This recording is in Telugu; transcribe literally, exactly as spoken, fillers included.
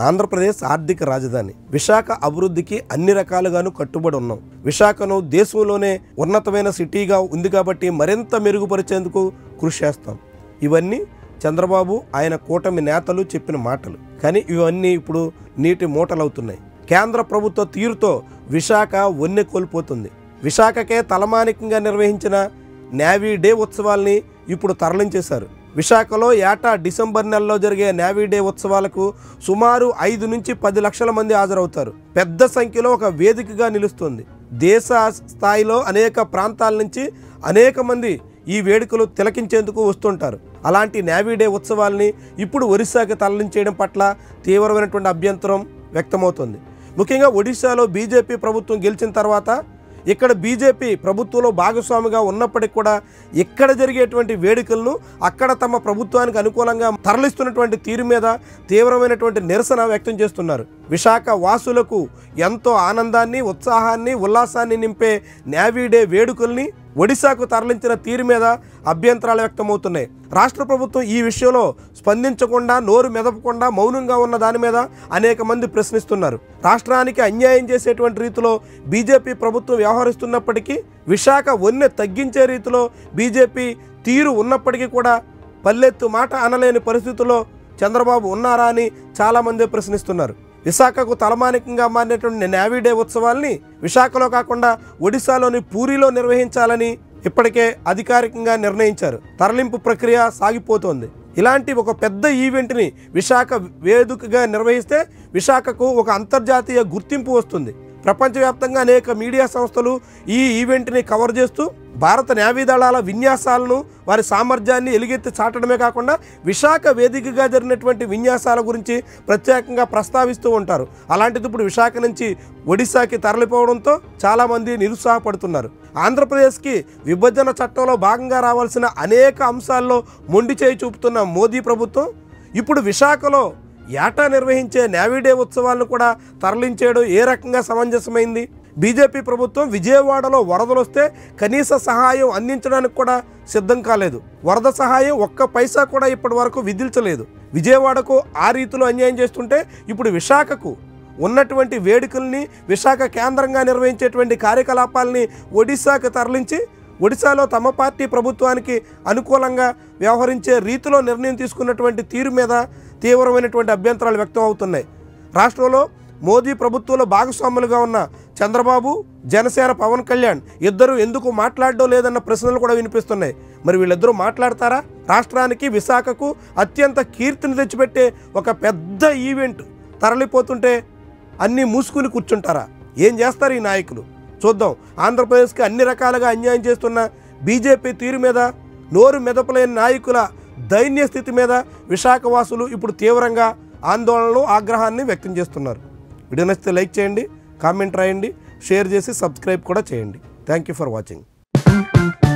ఆంధ్రప్రదేశ్ ఆర్థిక రాజధాని విశాఖ అభివృద్ధికి అన్ని రకాలుగాను కట్టుబడి ఉన్నాం. విశాఖను దేశంలోనే ఉన్నతమైన సిటీగా ఉంది కాబట్టి మరింత మెరుగుపరిచేందుకు కృషి చేస్తాం. ఇవన్నీ చంద్రబాబు ఆయన కూటమి నేతలు చెప్పిన మాటలు. కానీ ఇవన్నీ ఇప్పుడు నీటి మూటలవుతున్నాయి. కేంద్ర ప్రభుత్వ తీరుతో విశాఖ వన్నె కోల్పోతుంది. విశాఖకే తలమానికంగా నిర్వహించిన నేవీ డే ఉత్సవాల్ని ఇప్పుడు తరలించేశారు. విశాఖలో ఏటా డిసెంబర్ నెలలో జరిగే నేవీ డే ఉత్సవాలకు సుమారు ఐదు నుంచి పది లక్షల మంది హాజరవుతారు. పెద్ద సంఖ్యలో ఒక వేదికగా నిలుస్తుంది. దేశ స్థాయిలో అనేక ప్రాంతాల నుంచి అనేక మంది ఈ వేడుకలు తిలకించేందుకు వస్తుంటారు. అలాంటి నేవీ డే ఉత్సవాల్ని ఇప్పుడు ఒడిశాకి తరలించేయడం పట్ల తీవ్రమైనటువంటి అభ్యంతరం వ్యక్తమవుతుంది. ముఖ్యంగా ఒడిశాలో బీజేపీ ప్రభుత్వం గెలిచిన తర్వాత ఇక్కడ బీజేపీ ప్రభుత్వంలో భాగస్వామిగా ఉన్నప్పటికీ కూడా ఇక్కడ జరిగేటువంటి వేడుకలను అక్కడ తమ ప్రభుత్వానికి అనుకూలంగా తరలిస్తున్నటువంటి తీరు మీద తీవ్రమైనటువంటి నిరసన వ్యక్తం చేస్తున్నారు. విశాఖ వాసులకు ఎంతో ఆనందాన్ని, ఉత్సాహాన్ని, ఉల్లాసాన్ని నింపే నేవీ డే వేడుకల్ని ఒడిశాకు తరలించిన తీరు మీద అభ్యంతరాలు వ్యక్తమవుతున్నాయి. రాష్ట్ర ప్రభుత్వం ఈ విషయంలో స్పందించకుండా, నోరు మెదపకుండా మౌనంగా ఉన్న దాని మీద అనేక మంది ప్రశ్నిస్తున్నారు. రాష్ట్రానికి అన్యాయం చేసేటువంటి రీతిలో బీజేపీ ప్రభుత్వం వ్యవహరిస్తున్నప్పటికీ, విశాఖ వన్నె తగ్గించే రీతిలో బీజేపీ తీరు ఉన్నప్పటికీ కూడా పల్లెత్తు మాట అనలేని పరిస్థితుల్లో చంద్రబాబు ఉన్నారా అని చాలామంది ప్రశ్నిస్తున్నారు. విశాఖకు తలమానికంగా మారినటువంటి నేవీ డే ఉత్సవాల్ని విశాఖలో కాకుండా ఒడిశాలోని పూరిలో నిర్వహించాలని ఇప్పటికే అధికారికంగా నిర్ణయించారు. తరలింపు ప్రక్రియ సాగిపోతోంది. ఇలాంటి ఒక పెద్ద ఈవెంట్ని విశాఖ వేదికగా నిర్వహిస్తే విశాఖకు ఒక అంతర్జాతీయ గుర్తింపు వస్తుంది. ప్రపంచవ్యాప్తంగా అనేక మీడియా సంస్థలు ఈ ఈవెంట్ని కవర్ చేస్తూ భారత నేవీ దళాల విన్యాసాలను, వారి సామర్థ్యాన్ని ఎలుగెత్తి చాటడమే కాకుండా విశాఖ వేదికగా జరిగినటువంటి విన్యాసాల గురించి ప్రత్యేకంగా ప్రస్తావిస్తూ ఉంటారు. అలాంటిది ఇప్పుడు విశాఖ నుంచి ఒడిశాకి తరలిపోవడంతో చాలామంది నిరుత్సాహపడుతున్నారు. ఆంధ్రప్రదేశ్కి విభజన చట్టంలో భాగంగా రావాల్సిన అనేక అంశాల్లో మొండి చేయి చూపుతున్న మోదీ ప్రభుత్వం ఇప్పుడు విశాఖలో ఏటా నిర్వహించే నేవీ డే ఉత్సవాలను కూడా తరలించేయడం ఏ రకంగా సమంజసమైంది? బీజేపీ ప్రభుత్వం విజయవాడలో వరదలు వస్తే కనీస సహాయం అందించడానికి కూడా సిద్ధం కాలేదు. వరద సహాయం ఒక్క పైసా కూడా ఇప్పటి వరకు విధించలేదు. విజయవాడకు ఆ రీతిలో అన్యాయం చేస్తుంటే ఇప్పుడు విశాఖకు ఉన్నటువంటి వేడుకల్ని, విశాఖ కేంద్రంగా నిర్వహించేటువంటి కార్యకలాపాలని ఒడిశాకు తరలించి ఒడిశాలో తమ పార్టీ ప్రభుత్వానికి అనుకూలంగా వ్యవహరించే రీతిలో నిర్ణయం తీసుకున్నటువంటి తీరు మీద తీవ్రమైనటువంటి అభ్యంతరాలు వ్యక్తం అవుతున్నాయి. రాష్ట్రంలో మోదీ ప్రభుత్వంలో భాగస్వాములుగా ఉన్న చంద్రబాబు, జనసేన పవన్ కళ్యాణ్ ఇద్దరు ఎందుకు మాట్లాడడం లేదన్న ప్రశ్నలు కూడా వినిపిస్తున్నాయి. మరి వీళ్ళిద్దరూ మాట్లాడతారా? రాష్ట్రానికి, విశాఖకు అత్యంత కీర్తిని తెచ్చిపెట్టే ఒక పెద్ద ఈవెంట్ తరలిపోతుంటే అన్నీ మూసుకుని కూర్చుంటారా? ఏం చేస్తారు ఈ నాయకులు? చూద్దాం. ఆంధ్రప్రదేశ్కి అన్ని రకాలుగా అన్యాయం చేస్తున్న బీజేపీ తీరు మీద, నోరు మెదపలేని నాయకుల దైన్య స్థితి మీద విశాఖవాసులు ఇప్పుడు తీవ్రంగా ఆందోళనలు, ఆగ్రహాన్ని వ్యక్తం చేస్తున్నారు. వీడియో నచ్చితే లైక్ చేయండి, కామెంట్ రాయండి, షేర్ చేసి సబ్స్క్రైబ్ కూడా చేయండి. Thank you for watching.